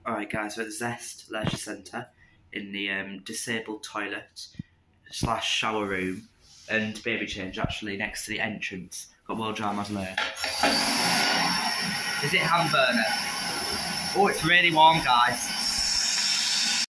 Alright guys, we're at the Zest Leisure Centre in the disabled toilet / shower room and baby change actually next to the entrance. Got World Jar Madeleine. Is it hand burner? Oh, it's really warm guys.